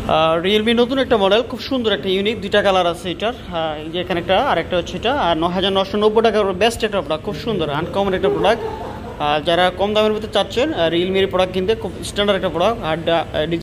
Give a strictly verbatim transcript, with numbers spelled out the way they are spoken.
Realme নতুন একটা model, খুব সুন্দর একটা ইউনিক, দুইটা কালার আছে এটার। এই যে এখানে একটা, আরেকটা হচ্ছে এটা। আর ন হাজার নশো নব্বই টাকার বেস্ট একটা প্রোডাক্ট, খুব সুন্দর আনকমন একটা প্রোডাক্ট। আর যারা কম দামের মধ্যে চাচ্ছেন রিয়েলমির প্রোডাক্ট কিনতে, খুব স্ট্যান্ডার্ড একটা প্রোডাক্ট। আর